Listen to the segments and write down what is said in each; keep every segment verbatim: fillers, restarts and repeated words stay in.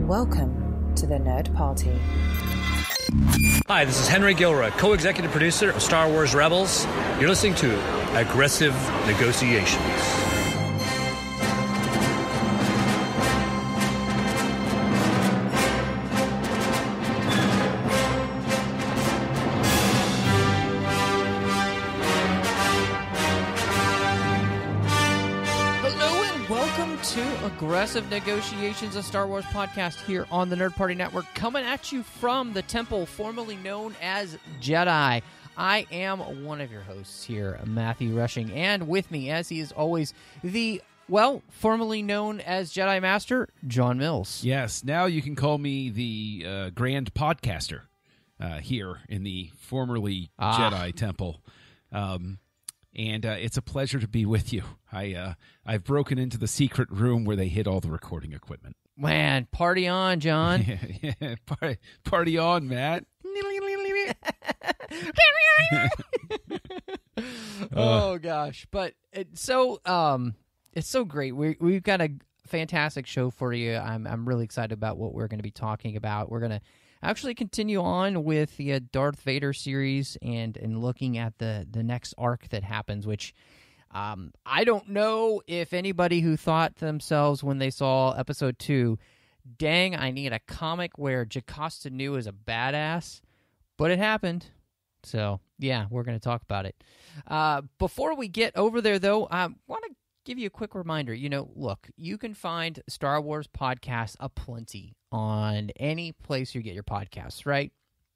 Welcome to the Nerd Party. Hi, this is Henry Gilroy, co-executive producer of Star Wars Rebels. You're listening to Aggressive Negotiations. Aggressive Negotiations, a Star Wars podcast here on the Nerd Party Network, coming at you from the temple formerly known as Jedi. I am one of your hosts here, Matthew Rushing, and with me, as he is always, the, well, formerly known as Jedi Master, John Mills. Yes, now you can call me the uh, Grand Podcaster uh, here in the formerly ah. Jedi Temple. Um And uh, it's a pleasure to be with you. I, uh, I've broken into the secret room where they hid all the recording equipment. Man, party on, John. yeah, yeah. Party, party on, Matt. oh, gosh. But it's so, um, it's so great. We, we've got a fantastic show for you. I'm, I'm really excited about what we're going to be talking about. We're going to actually continue on with the uh, Darth Vader series and, and looking at the, the next arc that happens, which um, I don't know if anybody who thought to themselves when they saw episode two, dang, I need a comic where Jocasta knew is a badass, but it happened. So, yeah, we're going to talk about it. Uh, before we get over there, though, I want to give you a quick reminder. You know, look, you can find Star Wars podcasts aplenty on any place you get your podcasts, right?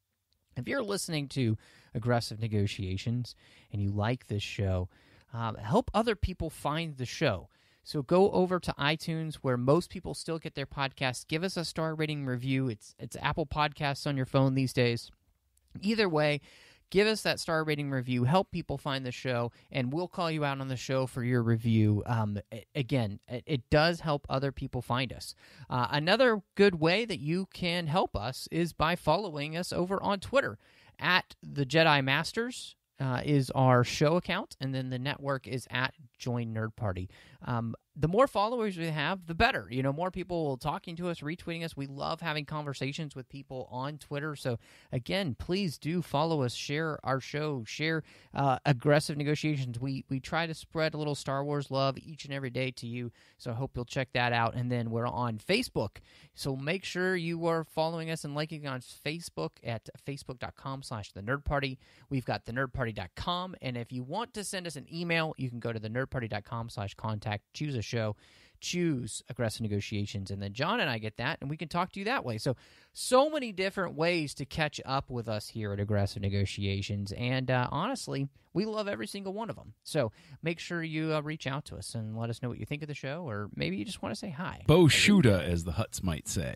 If you're listening to Aggressive Negotiations and you like this show, um, help other people find the show. So go over to iTunes, where most people still get their podcasts. Give us a star rating review. It's it's Apple Podcasts on your phone these days. Either way, give us that star rating review, help people find the show, and we'll call you out on the show for your review. Um, again, it, it does help other people find us. Uh, another good way that you can help us is by following us over on Twitter. At the Jedi Masters uh, is our show account, and then the network is at Join Nerd Party. Um, the more followers we have, the better. You know, more people talking to us, retweeting us. We love having conversations with people on Twitter. So, again, please do follow us, share our show, share uh, Aggressive Negotiations. We we try to spread a little Star Wars love each and every day to you, so I hope you'll check that out. And then we're on Facebook, so make sure you are following us and liking on Facebook at facebook.com slash the Nerd Party. We've got the nerd party dot com, and if you want to send us an email, you can go to the nerd party dot com slash contact, choose a show, choose Aggressive Negotiations, and then John and I get that, and we can talk to you that way. So, so many different ways to catch up with us here at Aggressive Negotiations, and uh, honestly, we love every single one of them. So, make sure you uh, reach out to us and let us know what you think of the show, or maybe you just want to say hi. Bo Shuda, as the Hutts might say.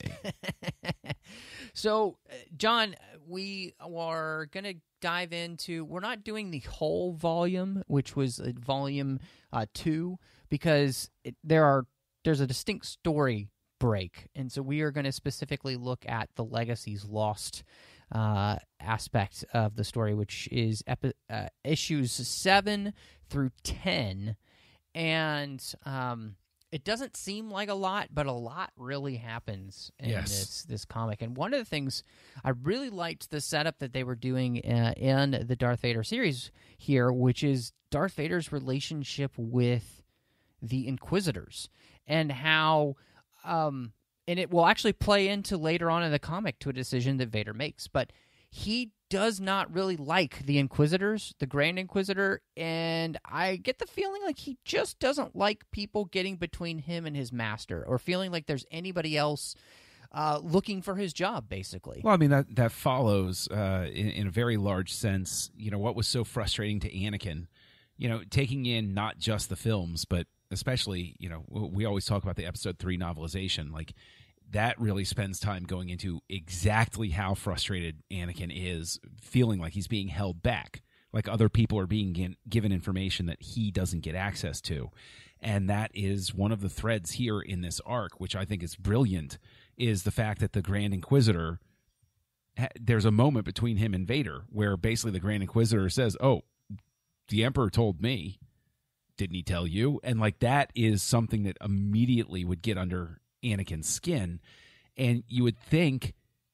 So, John, we are going to dive into, we're not doing the whole volume, which was uh, volume uh, two, because it, there are there's a distinct story break, and so we are going to specifically look at the Legacies Lost uh, aspect of the story, which is epi- uh, issues seven through ten, and um, it doesn't seem like a lot, but a lot really happens in yes. this this comic. And one of the things I really liked the setup that they were doing uh, in the Darth Vader series here, which is Darth Vader's relationship with the Inquisitors, and how, um, and it will actually play into later on in the comic to a decision that Vader makes, but he does not really like the Inquisitors, the Grand Inquisitor, and I get the feeling like he just doesn't like people getting between him and his master, or feeling like there's anybody else uh, looking for his job, basically. Well, I mean, that, that follows, uh, in, in a very large sense, you know, what was so frustrating to Anakin, you know, taking in not just the films, but especially, you know, we always talk about the episode three novelization, like, that really spends time going into exactly how frustrated Anakin is, feeling like he's being held back, like other people are being given information that he doesn't get access to. And that is one of the threads here in this arc, which I think is brilliant, is the fact that the Grand Inquisitor, there's a moment between him and Vader where basically the Grand Inquisitor says, oh, the Emperor told me, didn't he tell you? And like that is something that immediately would get under Anakin's skin. And you would think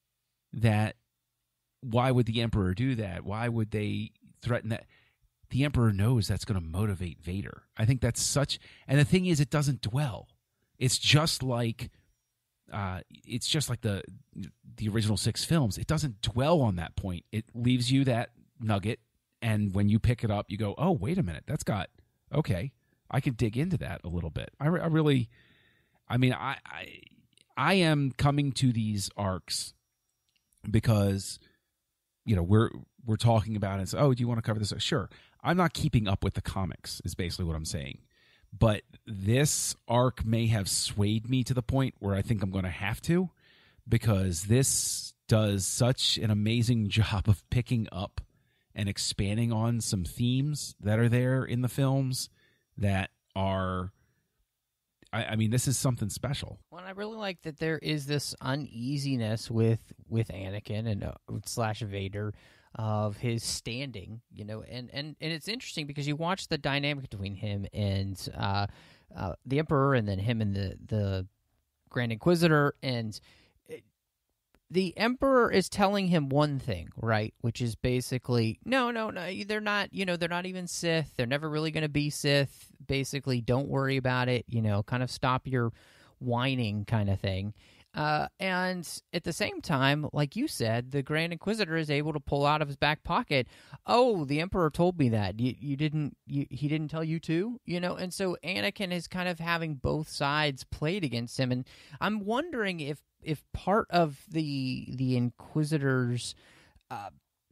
that why would the Emperor do that? Why would they threaten that? The Emperor knows that's going to motivate Vader. I think that's such... And the thing is, it doesn't dwell. It's just like... Uh, it's just like the the original six films. It doesn't dwell on that point. It leaves you that nugget, and when you pick it up, you go, oh, wait a minute. That's got... Okay, I can dig into that a little bit. I, I really... I mean, I, I I am coming to these arcs because, you know, we're we're talking about it. So, oh, do you want to cover this? Sure. I'm not keeping up with the comics is basically what I'm saying. But this arc may have swayed me to the point where I think I'm going to have to, because this does such an amazing job of picking up and expanding on some themes that are there in the films that are... I, I mean, this is something special. Well, I really like that there is this uneasiness with with Anakin and uh, slash Vader of his standing, you know, and, and, and it's interesting because you watch the dynamic between him and uh, uh, the Emperor, and then him and the the Grand Inquisitor, and it, the Emperor is telling him one thing, right, which is basically, no, no, no, they're not, you know, they're not even Sith, they're never really going to be Sith, basically, don't worry about it, you know, kind of stop your whining kind of thing. Uh, and at the same time, like you said, the Grand Inquisitor is able to pull out of his back pocket, oh, the Emperor told me that. You, you didn't, you, he didn't tell you too, you know? And so Anakin is kind of having both sides played against him. And I'm wondering if, if part of the, the Inquisitors, uh,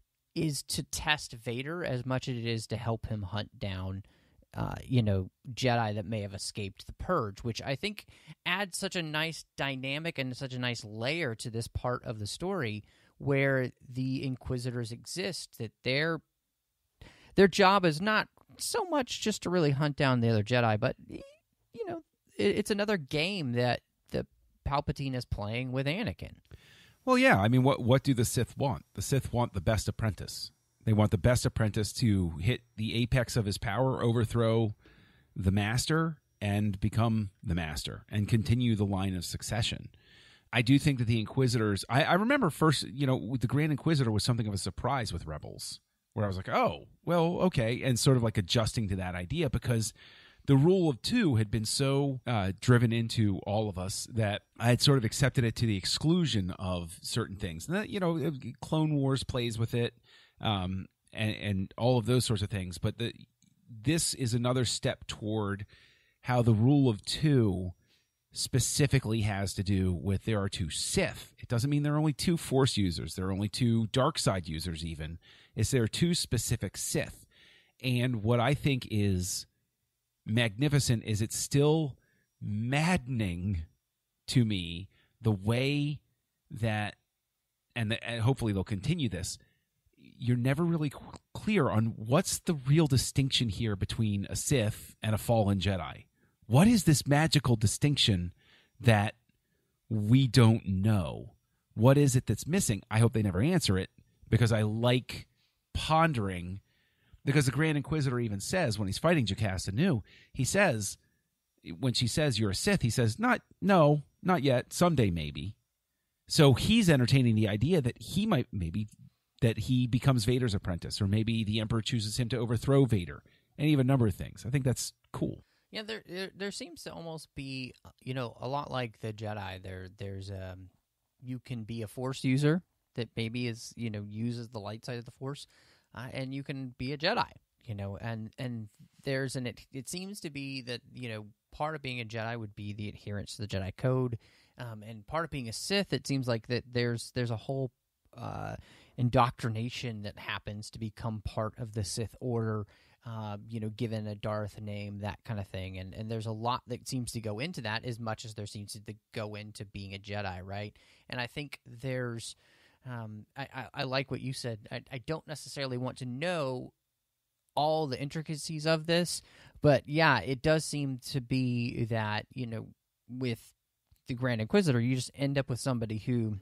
is to test Vader as much as it is to help him hunt down Uh, you know, Jedi that may have escaped the Purge, which I think adds such a nice dynamic and such a nice layer to this part of the story where the Inquisitors exist, that their their job is not so much just to really hunt down the other Jedi, but, you know, it, it's another game that the Palpatine is playing with Anakin. Well, yeah, I mean, what what do the Sith want? The Sith want the best apprentice. They want the best apprentice to hit the apex of his power, overthrow the master, and become the master, and continue the line of succession. I do think that the Inquisitors... I, I remember first, you know, the Grand Inquisitor was something of a surprise with Rebels, where I was like, oh, well, okay, and sort of like adjusting to that idea, because the rule of two had been so uh, driven into all of us that I had sort of accepted it to the exclusion of certain things. And that, you know, Clone Wars plays with it, Um, and, and all of those sorts of things. But the, this is another step toward how the rule of two specifically has to do with there are two Sith. It doesn't mean there are only two Force users. There are only two dark side users even. It's there are two specific Sith. And what I think is magnificent is it's still maddening to me the way that, and, the, and hopefully they'll continue this, you're never really clear on what's the real distinction here between a Sith and a fallen Jedi. What is this magical distinction that we don't know? What is it that's missing? I hope they never answer it, because I like pondering, because the Grand Inquisitor even says when he's fighting Jocasta new, he says, when she says you're a Sith, he says, not, no, not yet, someday maybe. So he's entertaining the idea that he might maybe... that he becomes Vader's apprentice, or maybe the Emperor chooses him to overthrow Vader, any of a number of things. I think that's cool. Yeah, there there, there seems to almost be, you know, a lot like the Jedi. There, there's um, you can be a Force user that maybe is, you know, uses the light side of the Force, uh, and you can be a Jedi, you know, and and there's an it, it seems to be that, you know, part of being a Jedi would be the adherence to the Jedi code, um, and part of being a Sith, it seems like that there's there's a whole uh, indoctrination that happens to become part of the Sith Order, uh, you know, given a Darth name, that kind of thing. And and there's a lot that seems to go into that, as much as there seems to go into being a Jedi, right? And I think there's, um, I, I, I like what you said. I, I don't necessarily want to know all the intricacies of this, but yeah, it does seem to be that, you know, with the Grand Inquisitor, you just end up with somebody who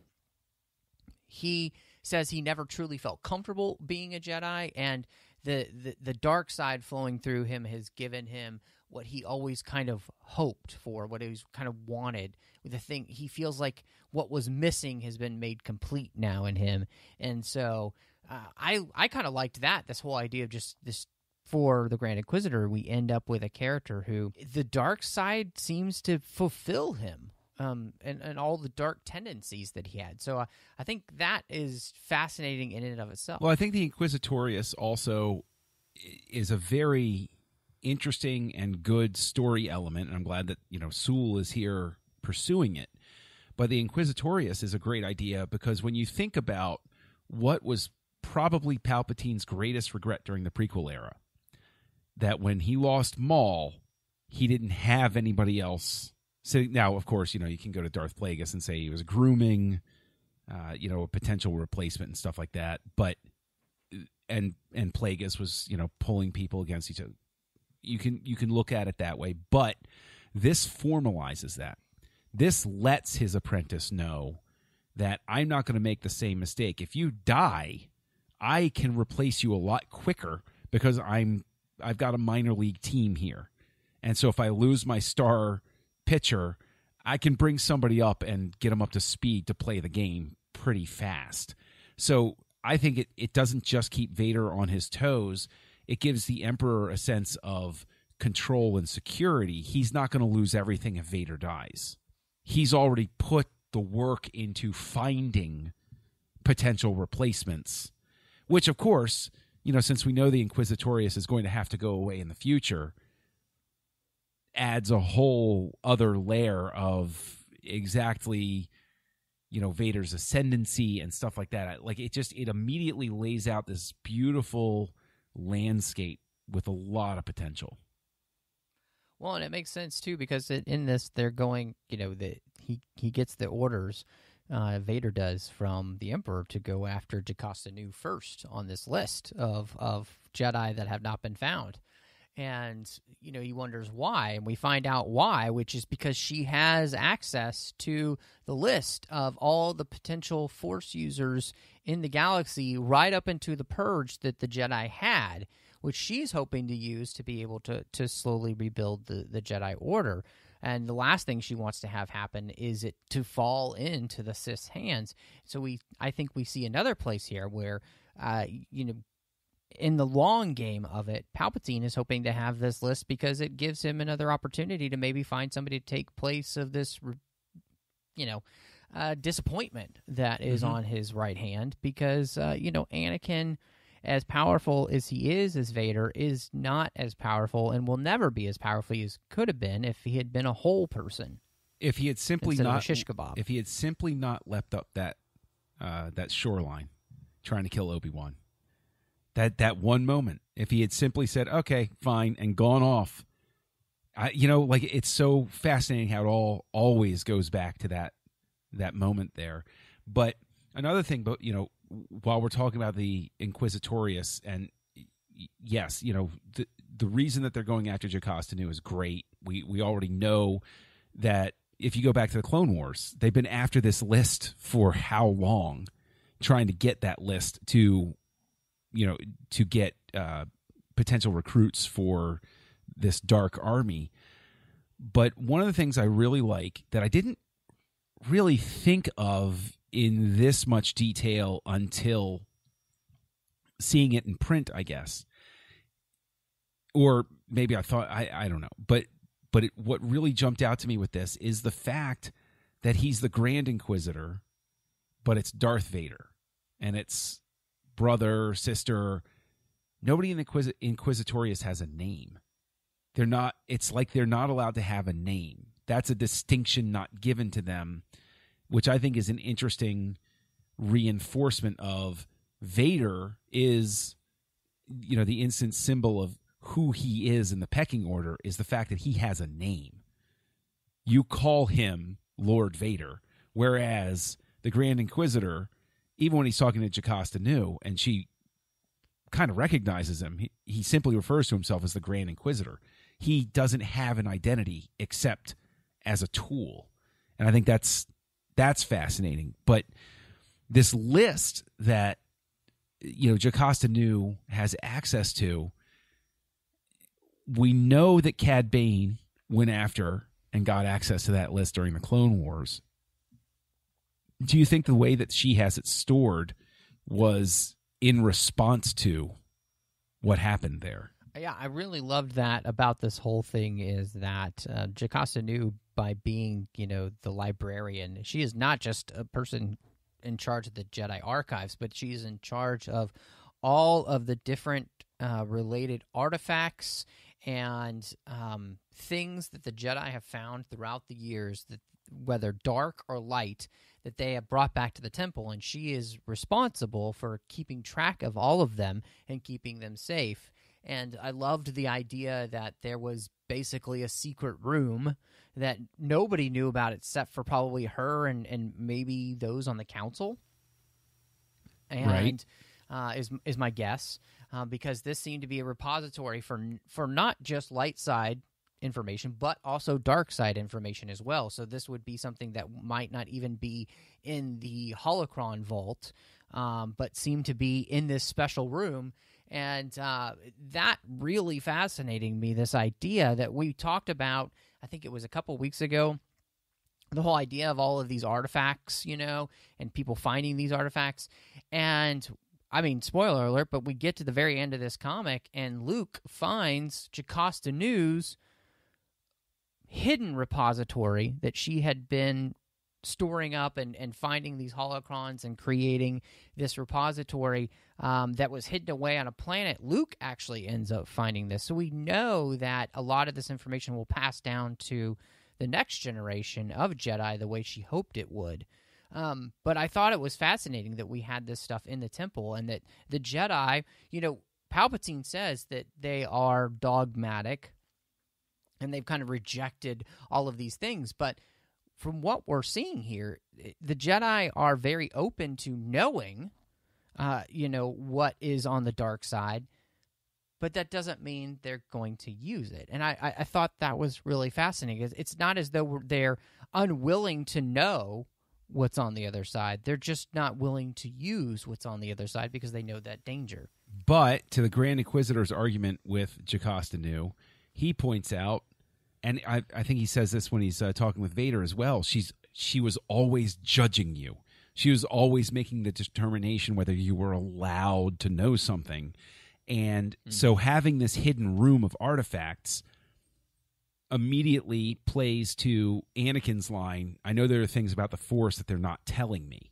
he says he never truly felt comfortable being a Jedi, and the, the, the dark side flowing through him has given him what he always kind of hoped for, what he kind of wanted. The thing he feels like what was missing has been made complete now in him, and so uh, I I kind of liked that. This whole idea of just this for the Grand Inquisitor, we end up with a character who the dark side seems to fulfill him, um, and and all the dark tendencies that he had. So uh, I think that is fascinating in and of itself. Well, I think the Inquisitorius also is a very interesting and good story element, and I'm glad that, you know, Soule is here pursuing it. But the Inquisitorius is a great idea because when you think about what was probably Palpatine's greatest regret during the prequel era, that when he lost Maul, he didn't have anybody else sitting. Now, of course, you know, you can go to Darth Plagueis and say he was grooming, uh, you know, a potential replacement and stuff like that. But and and Plagueis was, you know, pulling people against each other. You can you can look at it that way, but this formalizes that. This lets his apprentice know that I'm not going to make the same mistake. If you die, I can replace you a lot quicker because I'm I've got a minor league team here. And so if I lose my star pitcher, I can bring somebody up and get them up to speed to play the game pretty fast. So I think it, it doesn't just keep Vader on his toes. It gives the Emperor a sense of control and security. He's not going to lose everything if Vader dies. He's already put the work into finding potential replacements, which, of course, you know, since we know the Inquisitorius is going to have to go away in the future, adds a whole other layer of exactly, you know, Vader's ascendancy and stuff like that. Like, it just, it immediately lays out this beautiful landscape with a lot of potential. Well, and it makes sense too because it, in this they're going, you know, the he he gets the orders, uh, Vader does, from the Emperor to go after Jocasta Nu first on this list of of Jedi that have not been found, and you know he wonders why, and we find out why, which is because she has access to the list of all the potential Force users in the galaxy, right up into the purge that the Jedi had, which she's hoping to use to be able to to slowly rebuild the, the Jedi Order. And the last thing she wants to have happen is it to fall into the Sith's hands. So we, I think we see another place here where, uh, you know, in the long game of it, Palpatine is hoping to have this list because it gives him another opportunity to maybe find somebody to take place of this, you know, uh, disappointment that is mm-hmm. on his right hand because, uh, you know, Anakin, as powerful as he is as Vader, is not as powerful and will never be as powerful as could have been if he had been a whole person. If he had simply not not, shish kebab. If he had simply not leapt up that uh, that shoreline, trying to kill Obi-Wan, that that one moment, if he had simply said, "Okay, fine," and gone off, I, you know, like it's so fascinating how it all always goes back to that that moment there. But another thing, but you know. While we're talking about the Inquisitorius, and yes, you know, the the reason that they're going after Jocasta Nu is great. We we already know that if you go back to the Clone Wars, they've been after this list for how long, trying to get that list to, you know, to get uh, potential recruits for this dark army. But one of the things I really like that I didn't really think of in this much detail until seeing it in print, I guess. Or maybe I thought, I, I don't know. But but it, what really jumped out to me with this is the fact that he's the Grand Inquisitor, but it's Darth Vader. And it's brother, sister. Nobody in the Inquis- Inquisitorius has a name. They're not, it's like they're not allowed to have a name. That's a distinction not given to them, which I think is an interesting reinforcement of Vader is, you know, the instant symbol of who he is in the pecking order is the fact that he has a name. You call him Lord Vader, whereas the Grand Inquisitor, even when he's talking to Jocasta Nu, and she kind of recognizes him, he, he simply refers to himself as the Grand Inquisitor. He doesn't have an identity except as a tool. And I think that's That's fascinating. But this list that, you know, Jocasta Nu has access to, we know that Cad Bane went after and got access to that list during the Clone Wars. Do you think the way that she has it stored was in response to what happened there? Yeah, I really loved that about this whole thing is that uh, Jocasta knew by being, you know, the librarian, she is not just a person in charge of the Jedi archives, but she's in charge of all of the different uh, related artifacts and um, things that the Jedi have found throughout the years, that whether dark or light, that they have brought back to the temple, and she is responsible for keeping track of all of them and keeping them safe. And I loved the idea that there was basically a secret room that nobody knew about except for probably her and, and maybe those on the council. And right. uh, is is my guess, uh, because this seemed to be a repository for for not just light side information, but also dark side information as well. So this would be something that might not even be in the holocron vault, um, but seem to be in this special room. And uh, that really fascinating me, this idea that we talked about, I think it was a couple weeks ago, the whole idea of all of these artifacts, you know, and people finding these artifacts. And, I mean, spoiler alert, but we get to the very end of this comic, and Luke finds Jocasta Nu's hidden repository that she had been storing up and, and finding these holocrons and creating this repository um, that was hidden away on a planet. Luke actually ends up finding this. So we know that a lot of this information will pass down to the next generation of Jedi the way she hoped it would. Um, but I thought it was fascinating that we had this stuff in the temple and that the Jedi, you know, Palpatine says that they are dogmatic and they've kind of rejected all of these things. But from what we're seeing here, the Jedi are very open to knowing, uh, you know, what is on the dark side, but that doesn't mean they're going to use it. And I, I, I thought that was really fascinating. It's not as though they're unwilling to know what's on the other side. They're just not willing to use what's on the other side because they know that danger. But to the Grand Inquisitor's argument with Jocasta Nu, he points out, and I, I think he says this when he's uh, talking with Vader as well, she's she was always judging you. She was always making the determination whether you were allowed to know something. And mm-hmm. so having this hidden room of artifacts immediately plays to Anakin's line, I know there are things about the Force that they're not telling me.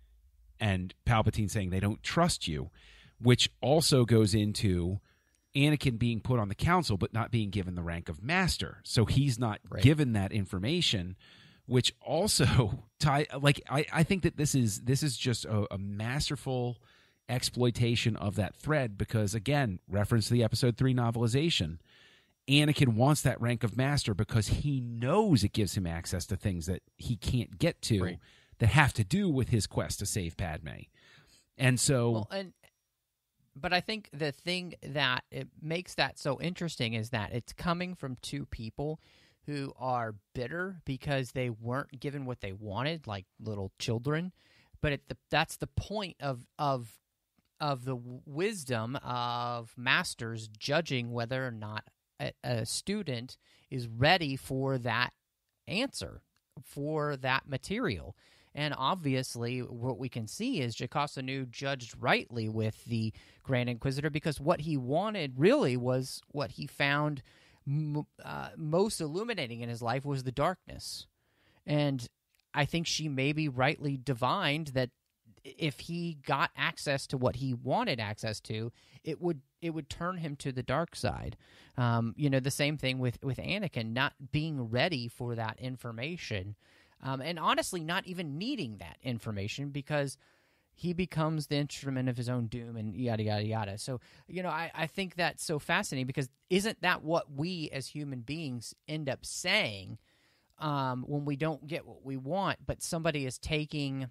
And Palpatine saying they don't trust you, which also goes into Anakin being put on the council but not being given the rank of master. So he's not right. given that information, which also tie like I, I think that this is this is just a, a masterful exploitation of that thread because, again, reference to the episode three novelization, Anakin wants that rank of master because he knows it gives him access to things that he can't get to right. that have to do with his quest to save Padme. And so well, and But I think the thing that it makes that so interesting is that it's coming from two people who are bitter because they weren't given what they wanted, like little children. But it, the, that's the point of of of the wisdom of masters judging whether or not a, a student is ready for that answer, for that material. And obviously, what we can see is Jocasta Nu judged rightly with the Grand Inquisitor because what he wanted really was what he found m- uh, most illuminating in his life was the darkness. And I think she maybe rightly divined that if he got access to what he wanted access to, it would it would turn him to the dark side. Um, you know, the same thing with, with Anakin, not being ready for that information. Um, and honestly, not even needing that information because he becomes the instrument of his own doom and yada, yada, yada. So, you know, I, I think that's so fascinating because isn't that what we as human beings end up saying um, when we don't get what we want, but somebody is taking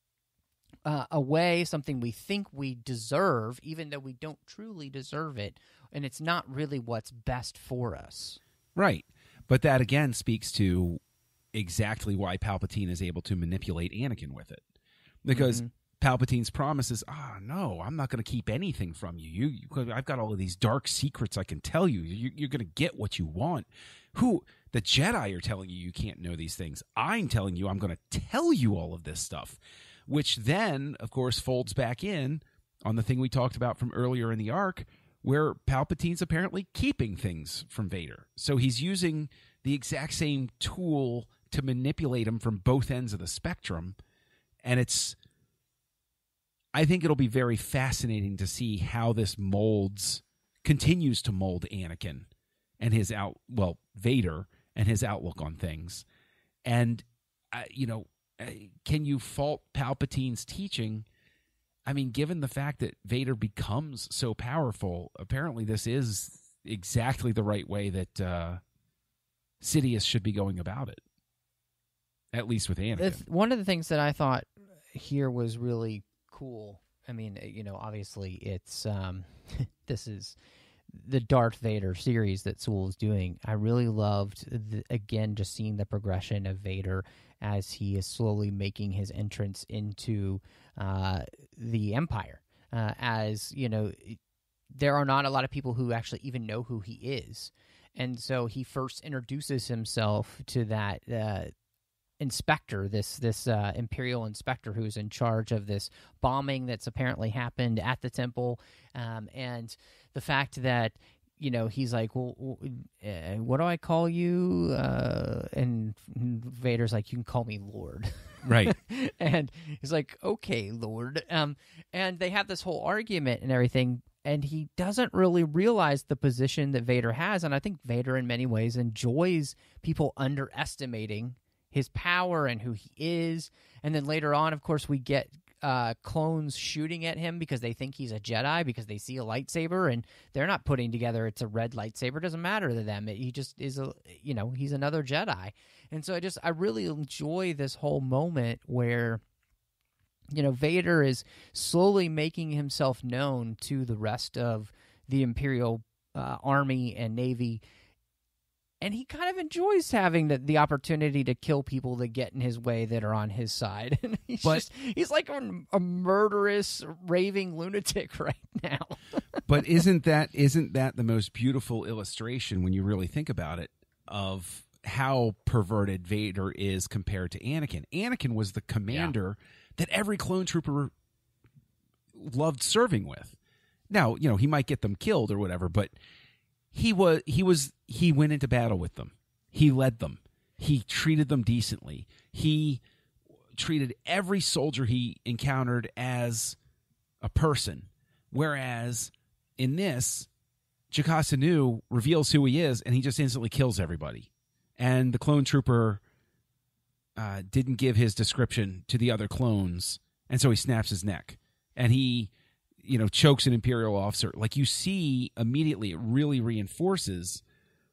uh, away something we think we deserve, even though we don't truly deserve it, and it's not really what's best for us. Right. But that, again, speaks to exactly why Palpatine is able to manipulate Anakin with it. Because mm-hmm. Palpatine's promise is, ah, no, I'm not going to keep anything from you. You, you. I've got all of these dark secrets I can tell you. you you're going to get what you want. Who? The Jedi are telling you you can't know these things. I'm telling you I'm going to tell you all of this stuff, which then, of course, folds back in on the thing we talked about from earlier in the arc, where Palpatine's apparently keeping things from Vader. So he's using the exact same tool to manipulate him from both ends of the spectrum. And it's, I think it'll be very fascinating to see how this molds, continues to mold Anakin and his out, well, Vader and his outlook on things. And, uh, you know, uh, can you fault Palpatine's teaching? I mean, given the fact that Vader becomes so powerful, apparently this is exactly the right way that uh, Sidious should be going about it. At least with Anakin. Th- one of the things that I thought here was really cool, I mean, you know, obviously it's, um, this is the Darth Vader series that Soule is doing. I really loved, the, again, just seeing the progression of Vader as he is slowly making his entrance into uh, the Empire. Uh, as, you know, there are not a lot of people who actually even know who he is. And so he first introduces himself to that uh, inspector, this this uh, Imperial inspector who's in charge of this bombing that's apparently happened at the temple. Um, and the fact that, you know, he's like, well, uh, what do I call you? Uh, and Vader's like, you can call me Lord. Right. And he's like, okay, Lord. Um, and they have this whole argument and everything, and he doesn't really realize the position that Vader has. And I think Vader in many ways enjoys people underestimating his power and who he is. And then later on, of course, we get uh, clones shooting at him because they think he's a Jedi, because they see a lightsaber, and they're not putting together it's a red lightsaber. It doesn't matter to them. It, he just is a, you know, he's another Jedi. And so I just, I really enjoy this whole moment where, you know, Vader is slowly making himself known to the rest of the Imperial uh, Army and Navy. And he kind of enjoys having the, the opportunity to kill people that get in his way that are on his side. And he's But- just, he's like a, a murderous, raving lunatic right now. But isn't that isn't that the most beautiful illustration, when you really think about it, of how perverted Vader is compared to Anakin? Anakin was the commander that every clone trooper loved serving with. Now, you know, he might get them killed or whatever, but he was he was he went into battle with them. He led them. He treated them decently. He treated every soldier he encountered as a person. Whereas in this, Jocasta Nu reveals who he is, and he just instantly kills everybody. And the clone trooper uh, didn't give his description to the other clones, and so he snaps his neck. And he, you know, chokes an Imperial officer. Like, you see immediately, it really reinforces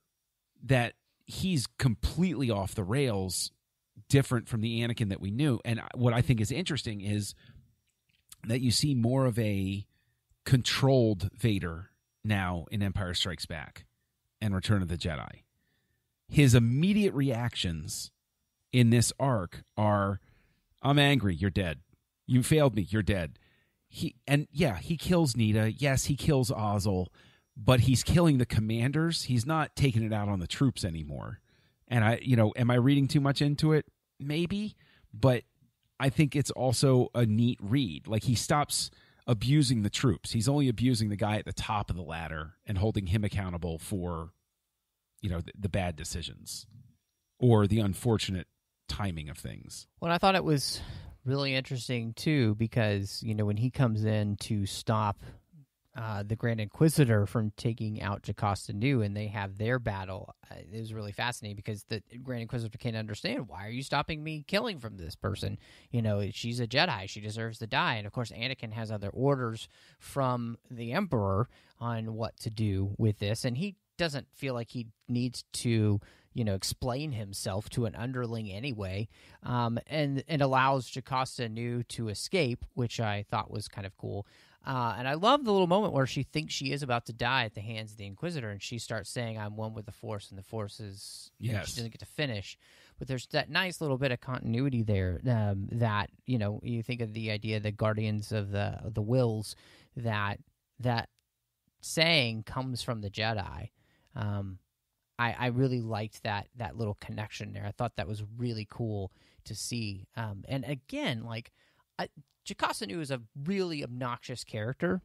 that he's completely off the rails, different from the Anakin that we knew. And what I think is interesting is that you see more of a controlled Vader now in Empire Strikes Back and Return of the Jedi. His immediate reactions in this arc are, I'm angry, you're dead. You failed me, you're dead. He and yeah, he kills Nita. Yes, he kills Ozzel, but he's killing the commanders. He's not taking it out on the troops anymore. And I, you know, am I reading too much into it? Maybe, but I think it's also a neat read. Like, he stops abusing the troops. He's only abusing the guy at the top of the ladder and holding him accountable for, you know, the, the bad decisions or the unfortunate timing of things. Well, I thought it was really interesting too, because, you know, when he comes in to stop uh, the Grand Inquisitor from taking out Jocasta Nu and they have their battle, uh, it was really fascinating because the Grand Inquisitor can't understand, why are you stopping me killing from this person? You know, she's a Jedi, she deserves to die. And of course, Anakin has other orders from the Emperor on what to do with this, and he doesn't feel like he needs to, you know, explain himself to an underling anyway, um, and and allows Jocasta Nu to escape, which I thought was kind of cool. Uh, and I love the little moment where she thinks she is about to die at the hands of the Inquisitor, and she starts saying, I'm one with the Force, and the Force is, you know, Yes. she doesn't get to finish. but there's that nice little bit of continuity there um, that, you know, you think of the idea that Guardians of the of the Wills, that that saying comes from the Jedi. Um, I, I really liked that that little connection there. I thought that was really cool to see. Um, and again, like, I, Jocasta Nu is a really obnoxious character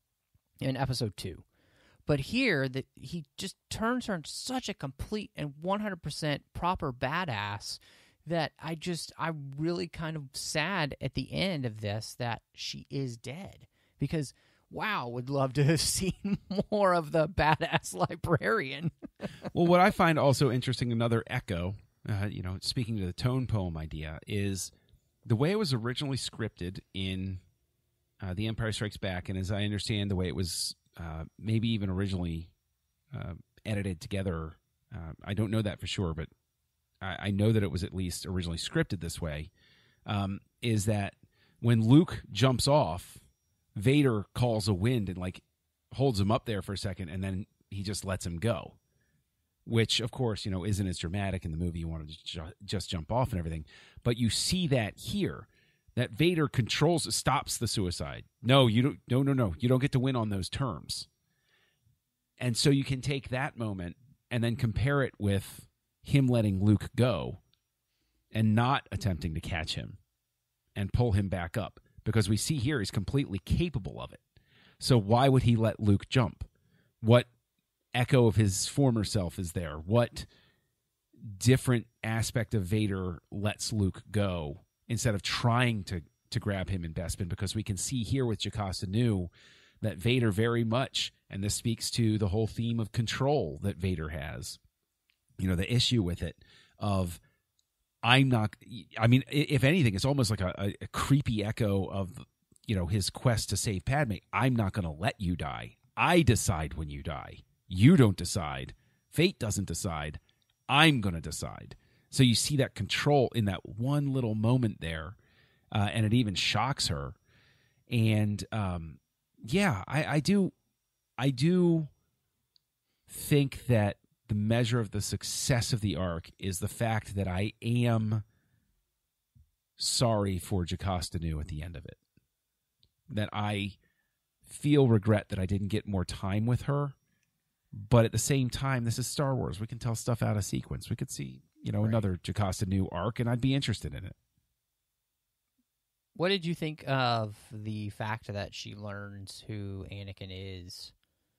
in episode two. But here, that he just turns her into such a complete and one hundred percent proper badass that I just, I'm really kind of sad at the end of this that she is dead. Because, wow, would love to have seen more of the badass librarian. Well, what I find also interesting, another echo, uh, you know, speaking to the tone poem idea, is the way it was originally scripted in uh, The Empire Strikes Back, and as I understand the way it was uh, maybe even originally uh, edited together, uh, I don't know that for sure, but I, I know that it was at least originally scripted this way, um, is that when Luke jumps off, Vader calls a wind and like holds him up there for a second, and then he just lets him go, which of course, you know, isn't as dramatic in the movie. You want to ju- just jump off and everything, but you see that here, that Vader controls, stops the suicide. No, you don't. No, no, no. You don't get to win on those terms. And so you can take that moment and then compare it with him letting Luke go and not attempting to catch him and pull him back up, because we see here he's completely capable of it. So why would he let Luke jump? What echo of his former self is there? What different aspect of Vader lets Luke go instead of trying to, to grab him in Bespin? Because we can see here with Jocasta Nu that Vader very much, and this speaks to the whole theme of control that Vader has, you know, the issue with it of, I'm not, I mean, if anything, it's almost like a, a, a creepy echo of, you know, his quest to save Padme. I'm not going to let you die. I decide when you die. You don't decide. Fate doesn't decide. I'm going to decide. So you see that control in that one little moment there, uh, and it even shocks her. And um, yeah, I, I do, I do think that the measure of the success of the arc is the fact that I am sorry for Jocasta Nu at the end of it. That I feel regret that I didn't get more time with her. But at the same time, this is Star Wars. We can tell stuff out of sequence. We could see, you know, right, another Jocasta Nu arc, and I'd be interested in it. What did you think of the fact that she learns who Anakin is,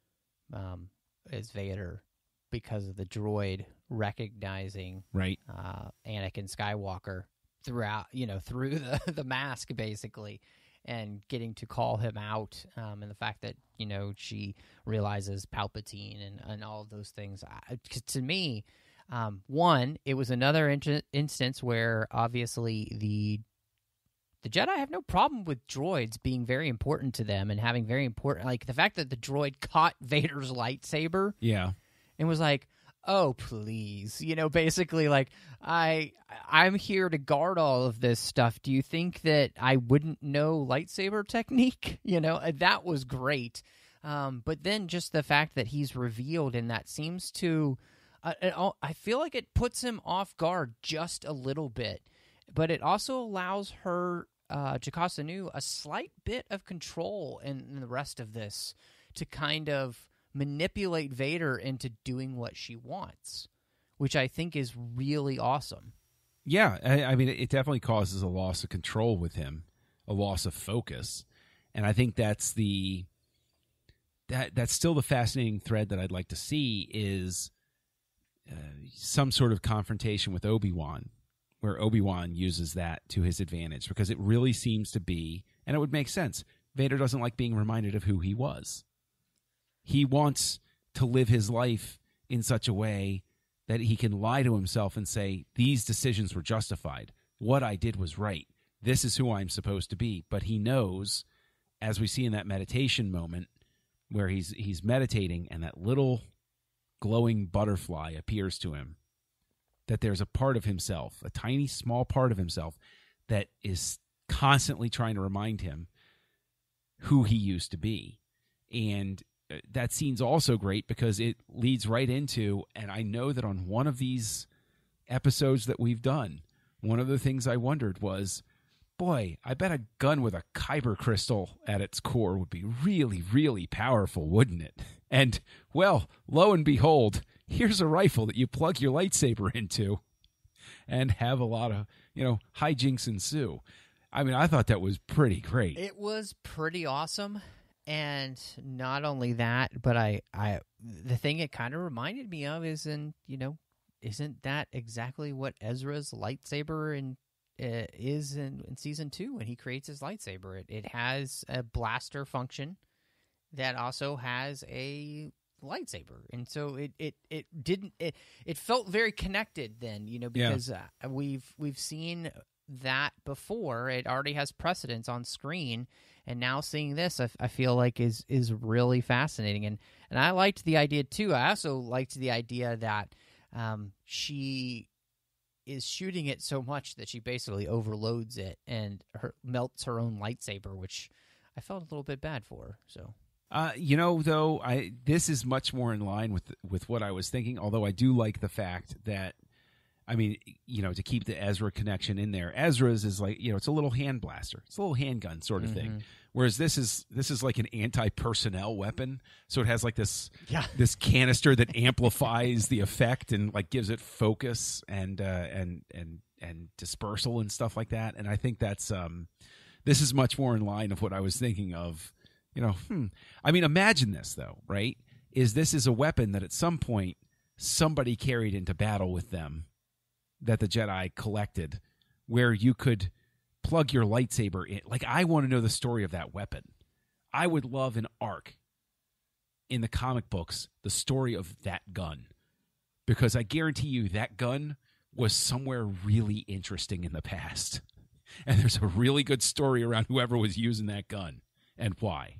um, as Vader, because of the droid recognizing right uh, Anakin Skywalker throughout, you know, through the, the mask, basically, and getting to call him out, um, and the fact that, you know, she realizes Palpatine and, and all of those things. I, 'cause to me, um, one, it was another in- instance where obviously the the Jedi have no problem with droids being very important to them and having very important, like the fact that the droid caught Vader's lightsaber, yeah, and was like, oh, please, you know, basically like, I, I'm here to guard all of this stuff. Do you think that I wouldn't know lightsaber technique? You know, that was great. Um, but then just the fact that he's revealed, and that seems to, uh, it, I feel like it puts him off guard just a little bit, but it also allows her, uh, Jocasta Nu, a slight bit of control in, in the rest of this to kind of manipulate Vader into doing what she wants, which I think is really awesome. Yeah, I, I mean, it definitely causes a loss of control with him, a loss of focus, and I think that's the that that's still the fascinating thread that I'd like to see is uh, some sort of confrontation with Obi-Wan, where Obi-Wan uses that to his advantage, because it really seems to be, and it would make sense, Vader doesn't like being reminded of who he was. He wants to live his life in such a way that he can lie to himself and say, these decisions were justified. What I did was right. This is who I'm supposed to be. But he knows, as we see in that meditation moment where he's he's meditating and that little glowing butterfly appears to him, that there's a part of himself, a tiny, small part of himself, that is constantly trying to remind him who he used to be. And that scene's also great because it leads right into, and I know that on one of these episodes that we've done, one of the things I wondered was, boy, I bet a gun with a kyber crystal at its core would be really, really powerful, wouldn't it? And, well, lo and behold, here's a rifle that you plug your lightsaber into and have a lot of, you know, hijinks ensue. I mean, I thought that was pretty great. It was pretty awesome. And not only that, but I, I the thing it kind of reminded me of is, in, you know, isn't that exactly what Ezra's lightsaber in, uh, is in, in season two when he creates his lightsaber? It, it has a blaster function that also has a lightsaber, and so it it, it didn't it, it felt very connected then, you know, because yeah. uh, we've we've seen that before. It already has precedence on screen, and now seeing this, I, I feel like is is really fascinating, and and I liked the idea too. I also liked the idea that um, she is shooting it so much that she basically overloads it and her, melts her own lightsaber, which I felt a little bit bad for her. So. Uh, you know, though, I this is much more in line with with what I was thinking, although I do like the fact that, I mean, you know, to keep the Ezra connection in there, Ezra's is like, you know, it's a little hand blaster. It's a little handgun sort of mm-hmm. thing. Whereas this is this is like an anti-personnel weapon. So it has like this yeah. this canister that amplifies the effect and like gives it focus and uh, and and and dispersal and stuff like that. And I think that's um, this is much more in line of what I was thinking of. You know, hmm. I mean, imagine this, though, right? Is this is a weapon that at some point somebody carried into battle with them that the Jedi collected, where you could plug your lightsaber in. Like, I want to know the story of that weapon. I would love an arc in the comic books, the story of that gun. Because I guarantee you that gun was somewhere really interesting in the past. And there's a really good story around whoever was using that gun. And why?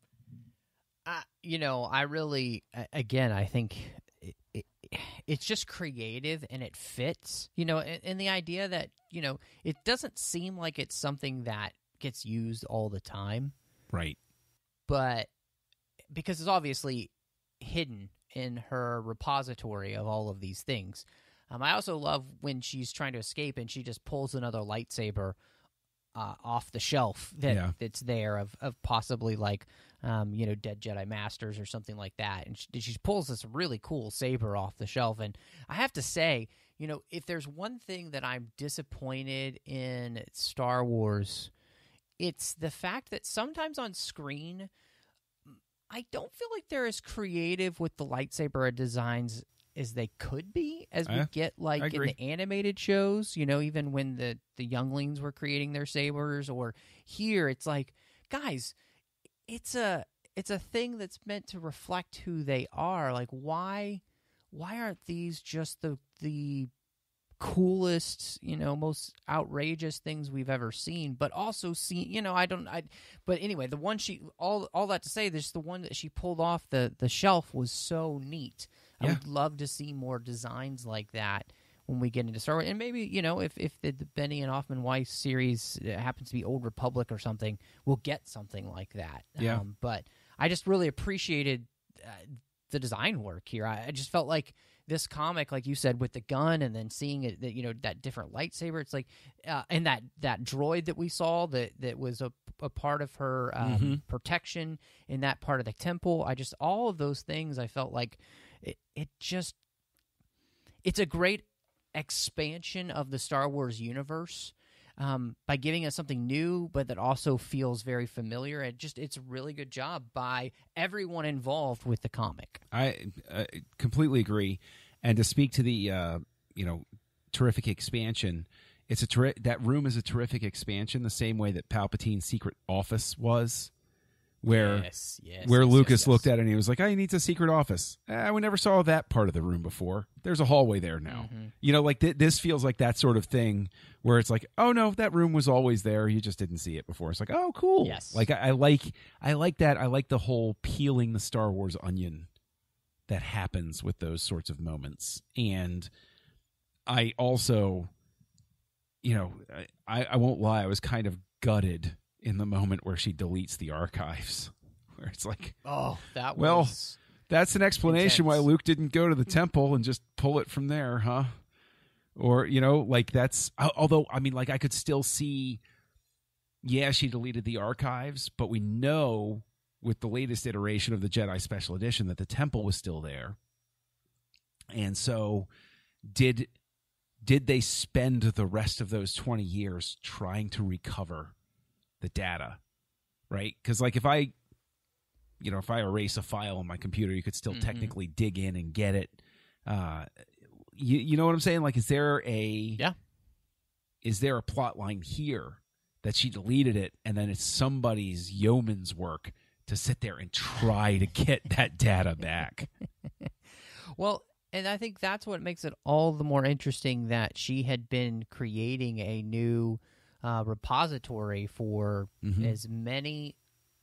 Uh, you know, I really, again, I think it, it, it's just creative and it fits, you know, and, and the idea that, you know, it doesn't seem like it's something that gets used all the time. Right. But because it's obviously hidden in her repository of all of these things. Um, I also love when she's trying to escape and she just pulls another lightsaber Uh, off the shelf that yeah. that's there of, of possibly like um, you know, dead Jedi Masters or something like that, and she, she pulls this really cool saber off the shelf. And I have to say, you know, if there's one thing that I'm disappointed in Star Wars, it's the fact that sometimes on screen I don't feel like they're as creative with the lightsaber designs as they could be, as we uh, get like in the animated shows, you know, even when the, the younglings were creating their sabers, or here it's like, guys, it's a it's a thing that's meant to reflect who they are. Like, why why aren't these just the the coolest, you know, most outrageous things we've ever seen, but also seen, you know, I don't, I, but anyway, the one she, all all that to say, there's the one that she pulled off the, the shelf was so neat. I yeah. would love to see more designs like that when we get into Star Wars. And maybe, you know, if, if the, the Benny and Hoffman Weiss series happens to be Old Republic or something, we'll get something like that. Yeah. Um, but I just really appreciated uh, the design work here. I, I just felt like this comic, like you said, with the gun and then seeing it, that, you know, that different lightsaber, it's like, uh, and that, that droid that we saw that, that was a, a part of her um, mm-hmm. protection in that part of the temple. I just, all of those things, I felt like it, it just, it's a great expansion of the Star Wars universe um, by giving us something new, but that also feels very familiar. It just, it's a really good job by everyone involved with the comic. I uh, completely agree. And to speak to the, uh, you know, terrific expansion, it's a ter- that room is a terrific expansion, the same way that Palpatine's secret office was, where yes, yes, where yes, Lucas yes, yes. looked at it and he was like, "Oh, he needs a secret office." Eh, we never saw that part of the room before. There's a hallway there now. Mm-hmm. You know, like th- this feels like that sort of thing where it's like, "Oh no, that room was always there. You just didn't see it before." It's like, "Oh, cool." Yes. Like I, I like I like that. I like the whole peeling the Star Wars onion that happens with those sorts of moments. And I also, you know, I, I won't lie, I was kind of gutted in the moment where she deletes the archives, where it's like, oh, that well, was that's an explanation intense. why Luke didn't go to the temple and just pull it from there, huh? Or, you know, like that's, although, I mean, like I could still see, yeah, she deleted the archives, but we know with the latest iteration of the Jedi Special Edition that the temple was still there. And so did did they spend the rest of those twenty years trying to recover the data, right? Because like if I, you know, if I erase a file on my computer, you could still mm-hmm. technically dig in and get it. Uh, you, you know what I'm saying? Like, is there a yeah? Is there a plot line here that she deleted it and then it's somebody's yeoman's work to sit there and try to get that data back? Well, and I think that's what makes it all the more interesting that she had been creating a new uh, repository for mm-hmm. as many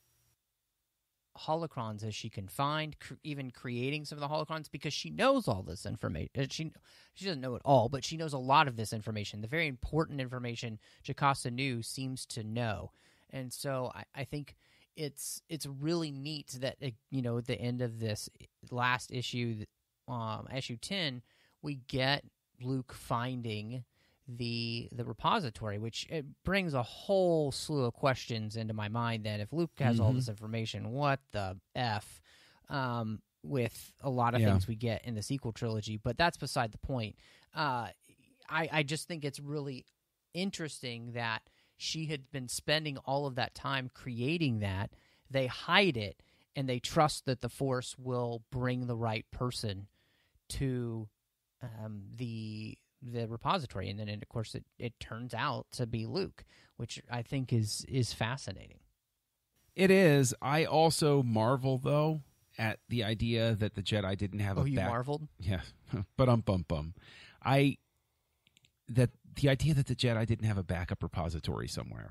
holocrons as she can find, cr- even creating some of the holocrons, because she knows all this information. She she doesn't know it all, but she knows a lot of this information. The very important information Jocasta knew seems to know. And so I, I think it's it's really neat that, it, you know, at the end of this last issue, um, issue ten, we get Luke finding the the repository, which it brings a whole slew of questions into my mind. That if Luke has mm-hmm. all this information, what the F, um, with a lot of yeah. things we get in the sequel trilogy, but that's beside the point. Uh, I, I just think it's really interesting that she had been spending all of that time creating that. They hide it, and they trust that the Force will bring the right person to um, the the repository, and then of course it, it turns out to be Luke, which I think is is fascinating. It is. I also marvel though at the idea that the Jedi didn't have oh, a you back- marveled? Yeah. But um bum bum. I that the idea that the Jedi didn't have a backup repository somewhere.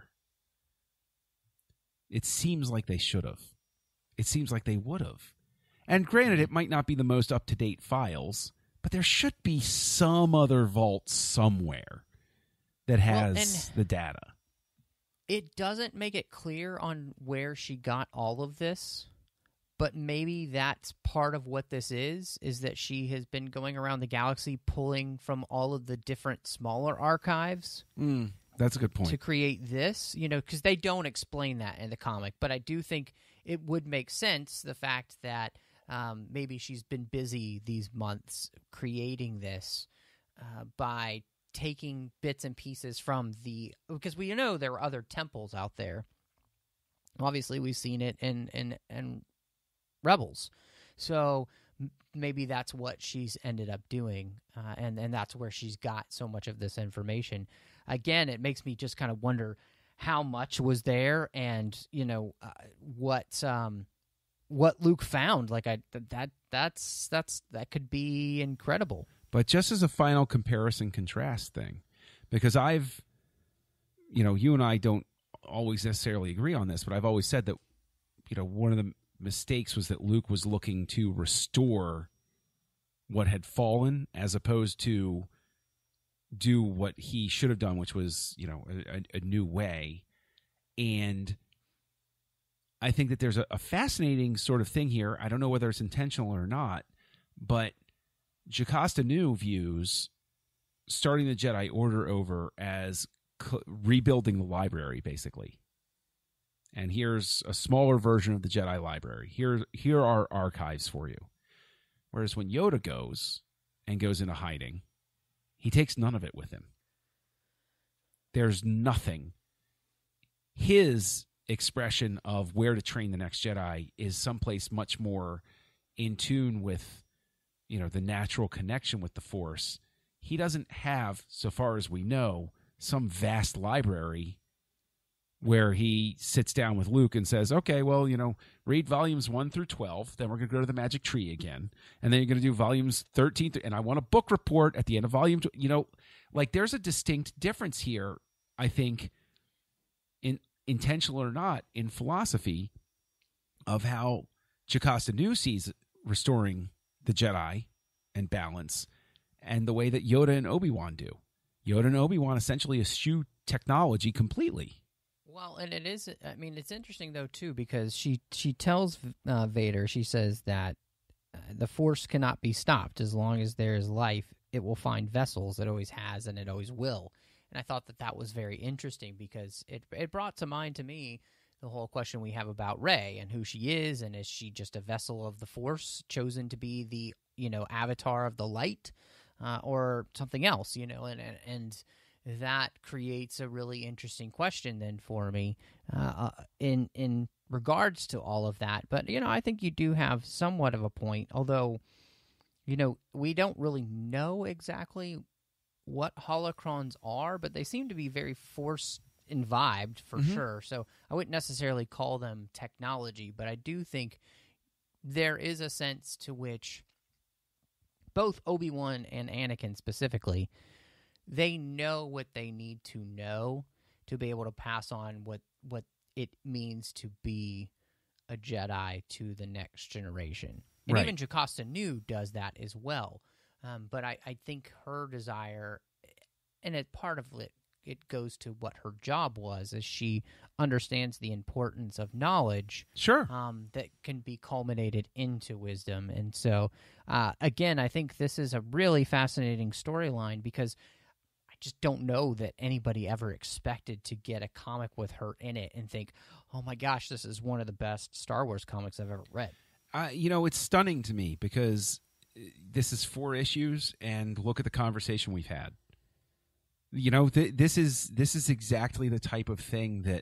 It seems like they should have. It seems like they would have. And granted, it might not be the most up-to-date files, but there should be some other vault somewhere that has well, the data. It doesn't make it clear on where she got all of this, but maybe that's part of what this is, is that she has been going around the galaxy pulling from all of the different smaller archives. Mm, that's a good point. To create this, you know, because they don't explain that in the comic, but I do think it would make sense, the fact that Um, maybe she's been busy these months creating this uh, by taking bits and pieces from the... Because we know there are other temples out there. Obviously, we've seen it in, in, in Rebels. So m- maybe that's what she's ended up doing, uh, and, and that's where she's got so much of this information. Again, it makes me just kind of wonder how much was there, and, you know, uh, what... Um, what Luke found. Like I that that's that's that could be incredible. But just as a final comparison contrast thing, because I've, you know, you and I don't always necessarily agree on this, but I've always said that, you know, one of the mistakes was that Luke was looking to restore what had fallen as opposed to do what he should have done, which was, you know, a, a new way. And I think that there's a, a fascinating sort of thing here. I don't know whether it's intentional or not, but Jocasta Nu views starting the Jedi Order over as cl- rebuilding the library, basically. And here's a smaller version of the Jedi library. Here, here are archives for you. Whereas when Yoda goes and goes into hiding, he takes none of it with him. There's nothing. His expression of where to train the next Jedi is someplace much more in tune with, you know, the natural connection with the Force. He doesn't have, so far as we know, some vast library where he sits down with Luke and says, okay, well, you know, read volumes one through twelve, then we're going to go to the magic tree again, and then you're going to do volumes thirteen, and I want a book report at the end of volume two. You know, like there's a distinct difference here, I think, in intentional or not, in philosophy of how Jocasta Nu sees restoring the Jedi and balance, and the way that Yoda and Obi-Wan do. Yoda and Obi-Wan essentially eschew technology completely. Well, and it is, I mean, it's interesting, though, too, because she, she tells uh, Vader, she says that uh, the Force cannot be stopped as long as there is life. it will find vessels. It always has, and it always will. And I thought that that was very interesting because it it brought to mind to me the whole question we have about Rey and who she is, and is she just a vessel of the Force chosen to be the, you know, avatar of the light, uh, or something else, you know, and, and and that creates a really interesting question then for me uh, in in regards to all of that. But, you know, I think you do have somewhat of a point, although, you know, we don't really know exactly what holocrons are, but they seem to be very Force imbibed for mm-hmm. sure. So I wouldn't necessarily call them technology, but I do think there is a sense to which both Obi-Wan and Anakin specifically, they know what they need to know to be able to pass on what, what it means to be a Jedi to the next generation. And right. even Jocasta Nu does that as well. Um, but I, I think her desire, and it, part of it, it goes to what her job was, as she understands the importance of knowledge. Sure. Um, that can be culminated into wisdom. And so, uh, again, I think this is a really fascinating storyline because I just don't know that anybody ever expected to get a comic with her in it and think, oh my gosh, this is one of the best Star Wars comics I've ever read. Uh, you know, it's stunning to me because this is four issues, and look at the conversation we've had. You know, th- this is this is exactly the type of thing that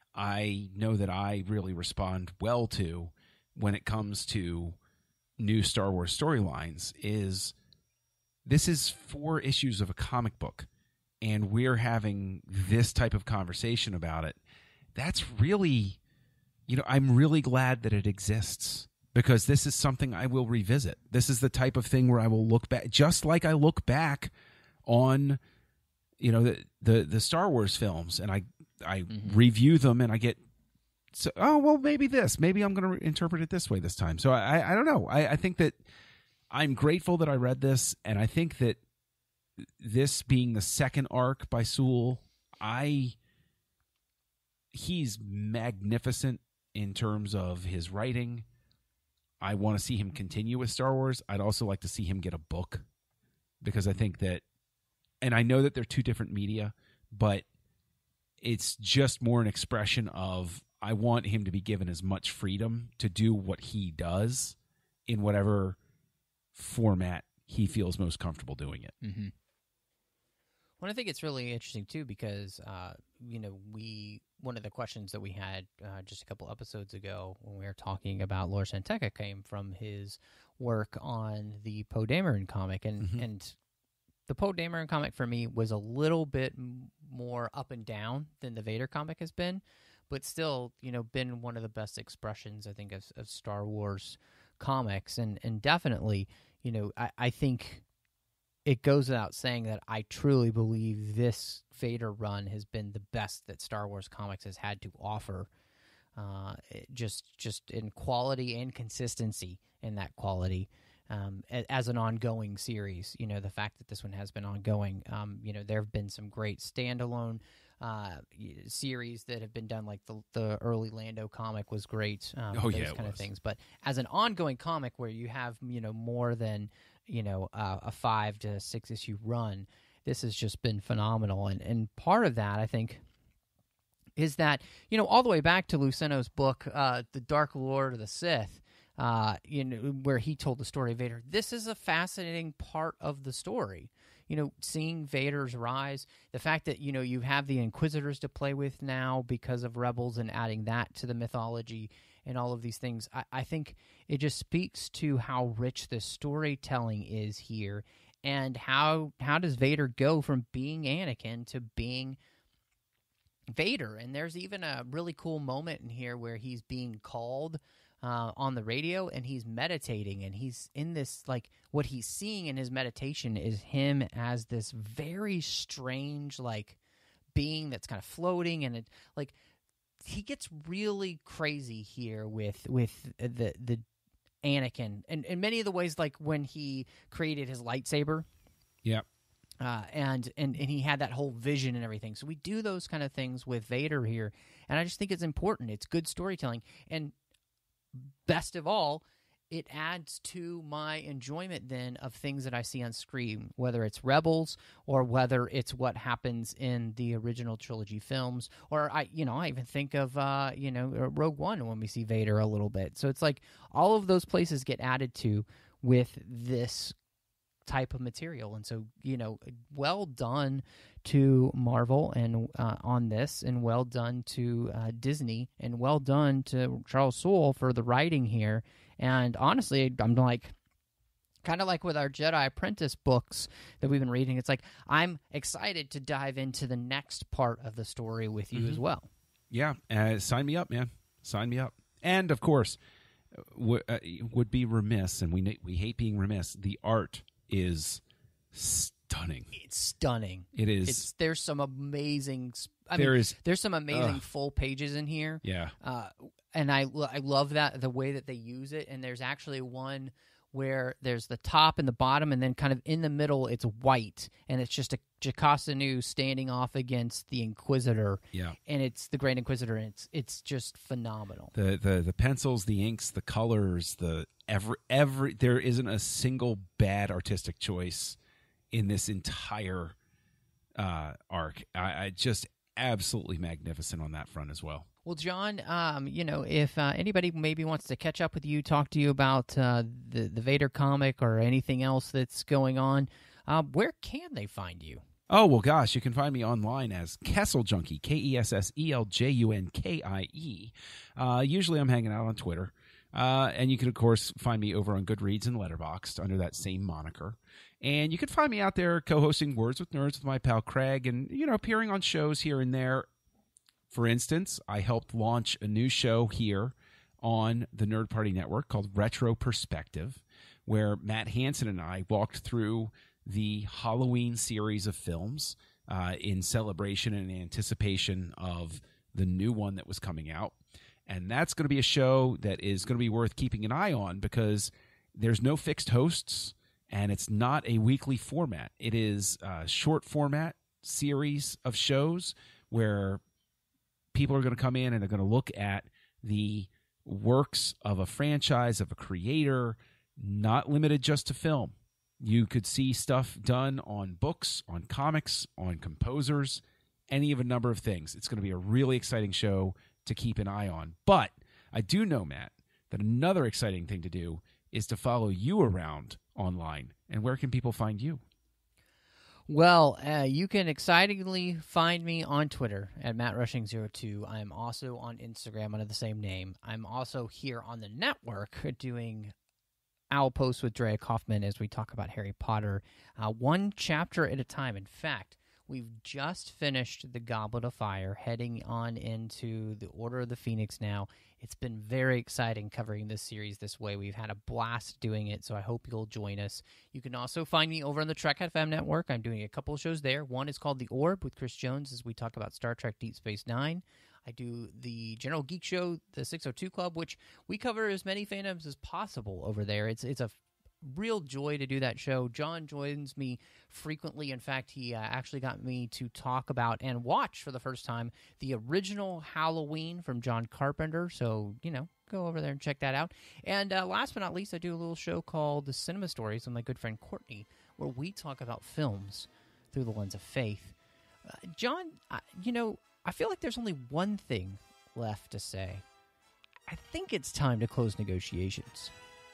I know that I really respond well to when it comes to new Star Wars storylines. Is this is four issues of a comic book, and we're having this type of conversation about it. That's really, you know, I'm really glad that it exists, because this is something I will revisit. This is the type of thing where I will look back, just like I look back on, you know, the the, the Star Wars films, and I I mm-hmm. review them, and I get, so, oh, well, maybe this, maybe I'm going to interpret it this way this time. So I I don't know. I, I think that I'm grateful that I read this, and I think that this being the second arc by Soule, I he's magnificent in terms of his writing. I want to see him continue with Star Wars. I'd also like to see him get a book, because I think that, and I know that they're two different media, but it's just more an expression of, I want him to be given as much freedom to do what he does in whatever format he feels most comfortable doing it. Mm-hmm. Well, I think it's really interesting, too, because, uh, you know, we one of the questions that we had uh, just a couple episodes ago when we were talking about Lor San Tekka came from his work on the Poe Dameron comic. And, mm-hmm. and the Poe Dameron comic, for me, was a little bit m- more up and down than the Vader comic has been, but still, you know, been one of the best expressions, I think, of, of Star Wars comics. And, and definitely, you know, I, I think it goes without saying that I truly believe this Vader run has been the best that Star Wars comics has had to offer, uh, just just in quality and consistency in that quality, um, as an ongoing series. You know, the fact that this one has been ongoing, um, you know, there have been some great standalone uh, series that have been done, like the the early Lando comic was great, um, oh, those yeah, kind was. of things. But as an ongoing comic where you have, you know, more than, you know, uh, a five to six issue run, this has just been phenomenal. And and part of that, I think, is that, you know, all the way back to Luceno's book, uh, The Dark Lord of the Sith, uh, you know, where he told the story of Vader. This is a fascinating part of the story. You know, seeing Vader's rise, the fact that, you know, you have the Inquisitors to play with now because of Rebels and adding that to the mythology and all of these things, I, I think it just speaks to how rich the storytelling is here, and how how does Vader go from being Anakin to being Vader. And there's even a really cool moment in here where he's being called uh, on the radio, and he's meditating, and he's in this, like, what he's seeing in his meditation is him as this very strange, like, being that's kind of floating, and it, like, he gets really crazy here with with the the Anakin, and in many of the ways, like when he created his lightsaber. Yeah. Uh, and, and and he had that whole vision and everything. So we do those kind of things with Vader here, and I just think it's important. It's good storytelling, and best of all, it adds to my enjoyment then of things that I see on screen, whether it's Rebels or whether it's what happens in the original trilogy films, or I, you know, I even think of, uh, you know, Rogue One when we see Vader a little bit. So it's like all of those places get added to with this type of material. And so, you know, well done to Marvel and uh, on this, and well done to uh, Disney, and well done to Charles Soule for the writing here. And honestly, I'm like, kind of like with our Jedi Apprentice books that we've been reading, it's like I'm excited to dive into the next part of the story with you mm-hmm. as well. Yeah, uh, sign me up, man. Sign me up. And of course, w- uh, would be remiss, and we we hate being remiss. The art is stunning. It's stunning. It is. It's, there's some amazing. I there mean, is. There's some amazing uh, full pages in here. Yeah. Uh, and I I love that the way that they use it. And there's actually one where there's the top and the bottom, and then kind of in the middle it's white, and it's just a Jocasta Nu standing off against the Inquisitor. Yeah. And it's the Great Inquisitor, and it's it's just phenomenal. The the the pencils, the inks, the colors, the every every there isn't a single bad artistic choice in this entire uh, arc. I, I just absolutely magnificent on that front as well. Well, John, um, you know, if uh, anybody maybe wants to catch up with you, talk to you about uh, the the Vader comic or anything else that's going on, uh, where can they find you? Oh, well, gosh, you can find me online as Kessel Junkie, K E S S E L J U N K I E. Uh, usually I'm hanging out on Twitter. Uh, and you can, of course, find me over on Goodreads and Letterboxd under that same moniker. And you can find me out there co-hosting Words with Nerds with my pal Craig and, you know, appearing on shows here and there. For instance, I helped launch a new show here on the Nerd Party Network called Retro Perspective, where Matt Hansen and I walked through the Halloween series of films uh, in celebration and anticipation of the new one that was coming out. And that's going to be a show that is going to be worth keeping an eye on because there's no fixed hosts and it's not a weekly format. It is a short format series of shows where people are going to come in and are going to look at the works of a franchise, of a creator, not limited just to film. You could see stuff done on books, on comics, on composers, any of a number of things. It's going to be a really exciting show to keep an eye on. But I do know, Matt, that another exciting thing to do is to follow you around online. And where can people find you? Well, uh, you can excitingly find me on Twitter at Matt Rushing zero two. I'm also on Instagram under the same name. I'm also here on the network doing Owl Posts with Drea Kaufman as we talk about Harry Potter, uh, one chapter at a time. In fact, we've just finished the Goblet of Fire, heading on into the Order of the Phoenix now. It's been very exciting covering this series this way. We've had a blast doing it, so I hope you'll join us. You can also find me over on the Trek F M network. I'm doing a couple of shows there. One is called The Orb with Chris Jones as we talk about Star Trek Deep Space Nine. I do the General Geek Show, the six oh two Club, which we cover as many fandoms as possible over there. It's it's a real joy to do that show. John joins me frequently. In fact, he uh, actually got me to talk about and watch for the first time the original Halloween from John Carpenter. So, you know, go over there and check that out. And uh, last but not least, I do a little show called The Cinema Stories with my good friend Courtney, where we talk about films through the lens of faith. Uh, John, uh, you know, I feel like there's only one thing left to say. I think it's time to close negotiations.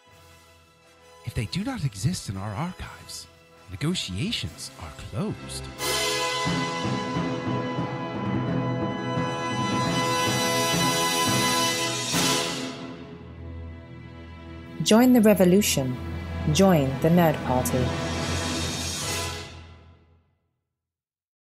If they do not exist in our archives, negotiations are closed. Join the revolution. Join the Nerd Party.